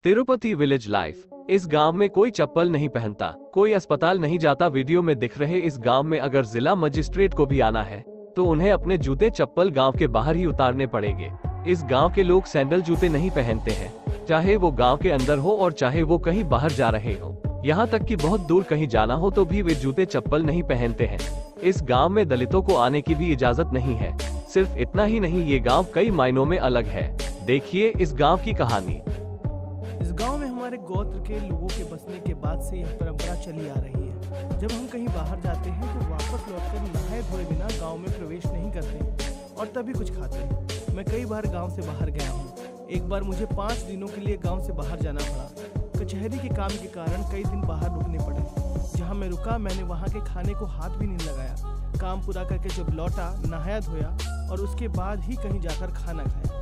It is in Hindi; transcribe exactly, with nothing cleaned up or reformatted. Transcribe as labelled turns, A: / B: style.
A: Tirupati village life. इस गांव में कोई चप्पल नहीं पहनता, कोई अस्पताल नहीं जाता। वीडियो में दिख रहे इस गांव में अगर जिला मजिस्ट्रेट को भी आना है तो उन्हें अपने जूते चप्पल गांव के बाहर ही उतारने पड़ेंगे। इस गांव के लोग सैंडल जूते नहीं पहनते हैं, चाहे वो गांव के अंदर हो और चाहे वो कहीं बाहर जा रहे हो। यहाँ तक कि बहुत दूर कहीं जाना हो तो भी वे जूते चप्पल नहीं पहनते हैं। इस गांव में दलितों को आने की भी इजाजत नहीं है। सिर्फ इतना ही नहीं, ये गांव कई मायनों में अलग है। देखिए इस गांव की कहानी।
B: इस गांव में हमारे गोत्र के लोगों के बसने के बाद से यह परंपरा चली आ रही है। जब हम कहीं बाहर जाते हैं तो वापस लौटकर नहाए धोए बिना गांव में प्रवेश नहीं करते हैं और तभी कुछ खाते हैं। मैं कई बार गांव से बाहर गया हूं। एक बार मुझे पाँच दिनों के लिए गांव से बाहर जाना पड़ा। कचहरी के काम के कारण कई दिन बाहर रुकने पड़े। जहां मैं रुका मैंने वहां के खाने को हाथ भी नहीं लगाया। काम पूरा करके जब लौटा, नहाया धोया और उसके बाद ही कहीं जाकर खाना खाया।